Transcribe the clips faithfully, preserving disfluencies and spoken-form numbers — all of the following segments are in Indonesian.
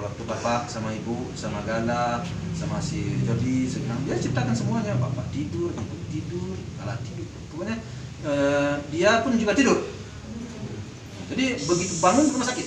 waktu bapak sama ibu sama Gala sama si Jody, saya bilang dia ciptakan semuanya. Bapak tidur, ibu tidur, Gala tidur, pokoknya uh, dia pun juga tidur. Jadi begitu bangun rumah sakit.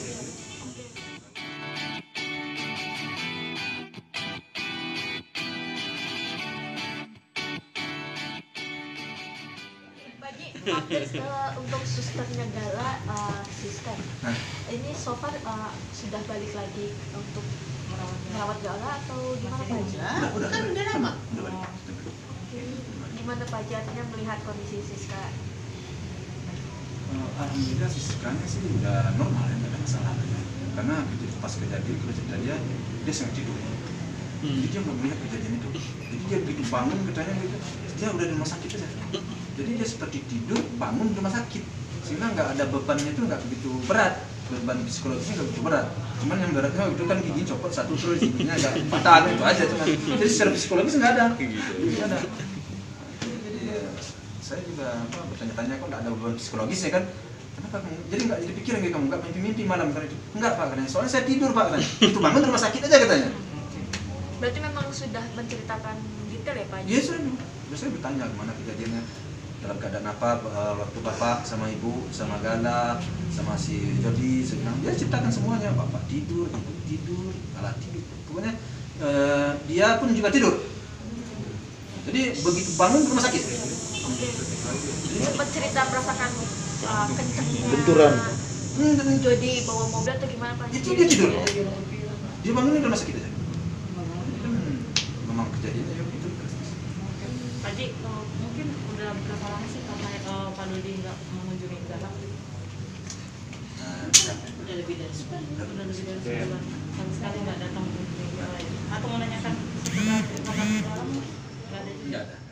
Update uh, untuk susternya Gala, uh, sister. Nah. Ini so far uh, sudah balik lagi untuk merawat, merawat Gala atau gimana Pak Haji? Udah, udah, kan udah lama. Udah balik. Gimana Pak Haji artinya melihat kondisi Siska? Uh, Alhamdulillah Siskanya sih udah normal ya, nggak ada masalah ya. Karena pas kejadian, kalau cerita dia, dia sangat tidur. Hmm. Jadi dia belum melihat kejadian itu. Jadi dia begitu bangun katanya gitu, dia udah di rumah sakit aja. Jadi dia seperti tidur, bangun di rumah sakit, sehingga nggak ada bebannya itu nggak begitu berat, beban psikologisnya nggak begitu berat. Cuman yang beratnya itu kan gigi copot satu terus giginya agak patah itu aja cuman. Jadi secara psikologis nggak ada, nggak ada. Jadi saya juga apa, bertanya-tanya kok nggak ada beban psikologis ya kan? Kenapa kamu? Jadi nggak jadi pikiran kayak kamu nggak mimpi-mimpi malam karena itu? Enggak Pak katanya, soalnya saya tidur Pak katanya. Itu bangun di rumah sakit aja katanya. Berarti memang sudah menceritakan detail ya Pak? Iya sudah. Saya bertanya gimana kejadiannya, dalam keadaan apa waktu bapak sama ibu sama Gala sama si Jody, saya bilang dia ciptakan semuanya. Bapak tidur, ibu tidur, Gala tidur, pokoknya uh, dia pun juga tidur. Jadi begitu bangun di rumah sakit. Oke. Sempat cerita merasakan uh, kencengnya benturan. Hmm, Jody bawa mobil atau gimana Pak? Itu dia tidur. Dia bangun di rumah sakit aja. Hmm, memang kejadiannya ya itu. Pak Haji, uh, mungkin udah berapa lama sih Pak, uh, Pak Dodi nggak mengunjungi Gala? Nah, Udah lebih dari sebulan. Udah lebih dari sebulan. Sama sekali nggak datang mengunjungi Gala. Atau menanyakan setelah Gala nggak ada juga? nggak ada.